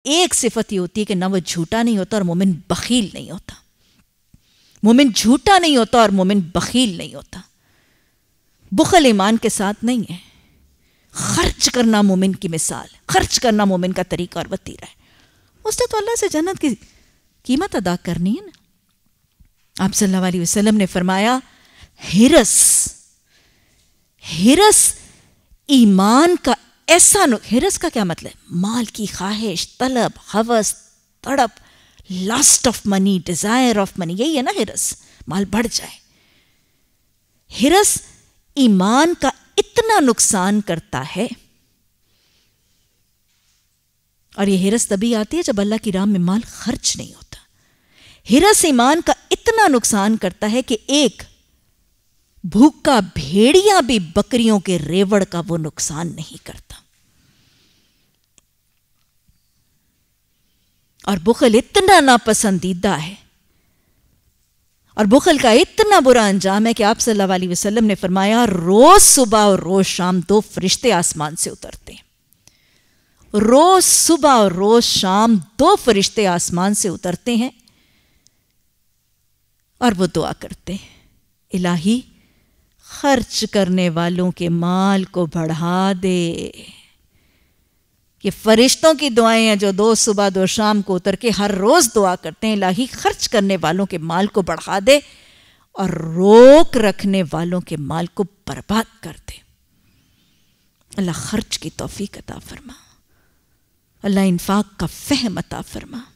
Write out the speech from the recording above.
ایک صفت یہ ہوتی ہے کہ نہ وہ جھوٹا نہیں ہوتا اور مومن بخیل نہیں ہوتا. مومن جھوٹا نہیں ہوتا اور مومن بخیل نہیں ہوتا. بخل ایمان کے ساتھ نہیں ہے. خرچ کرنا مومن کی مثال، خرچ کرنا مومن کا طریقہ اور وتیرہ ہے. اس نے تو اللہ سے جنت کی قیمت ادا کرنی ہے نا. آپ صلی اللہ علیہ وسلم نے فرمایا ہرس ایمان کا ایسا ہرس کا کیا مطلب؟ مال کی خواہش، طلب، ہوس، تڑپ، lust of money, desire of money, یہی ہے نا ہرس، مال بڑھ جائے. ہرس ایمان کا اتنا نقصان کرتا ہے، اور یہ ہرس تبھی آتی ہے جب اللہ کی راہ میں مال خرچ نہیں ہوتا. ہرس ایمان کا اتنا نقصان کرتا ہے کہ ایک بھوکا بھیڑیا بھی بکریوں کے ریوڑ کا وہ نقصان نہیں کرتا. اور بخل اتنا ناپسندیدہ ہے، اور بخل کا اتنا برا انجام ہے کہ آپ صلی اللہ علیہ وسلم نے فرمایا روز صبح اور روز شام 2 فرشتے آسمان سے اترتے ہیں. روز صبح اور روز شام 2 فرشتے آسمان سے اترتے ہیں اور وہ دعا کرتے ہیں، الہی خرچ کرنے والوں کے مال کو بڑھا دے. یہ فرشتوں کی دعائیں ہیں جو 2 صبح 2 شام کو اتر کے ہر روز دعا کرتے ہیں، الہی خرچ کرنے والوں کے مال کو بڑھا دے اور روک رکھنے والوں کے مال کو برباد کر دے. اللہ خرچ کی توفیق عطا فرما، اللہ انفاق کا فہم عطا فرما.